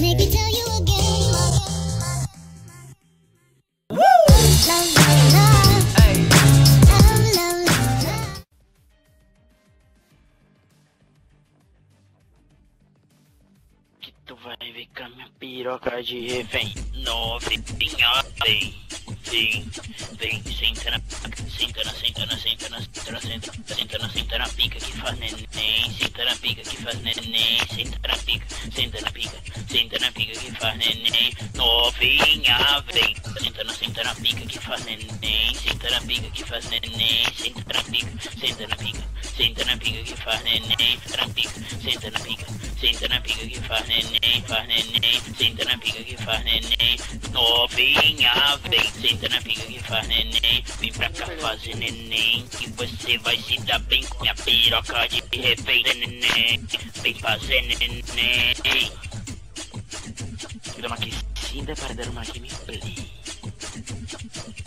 Make me tell you again. Woo! Love, love, love. Hey. Love, love, love. Que tu vai ver com a minha piroca de refém. Novinha, vem, vem, vem, senta na pica, senta na pica que faz neném, senta na pica que faz neném, senta na pica que faz neném. Novinha, vem, senta na pica que faz neném, senta na pica que faz neném, senta na pica que faz neném, senta na pica que faz neném, senta na pica que faz neném. Novinha, vem, senta na pica que faz neném, vem pra cá fazer neném, que você vai se dar bem com minha piroca de refém, neném, vem fazer neném. Dá uma aquecida para dar uma gameplay.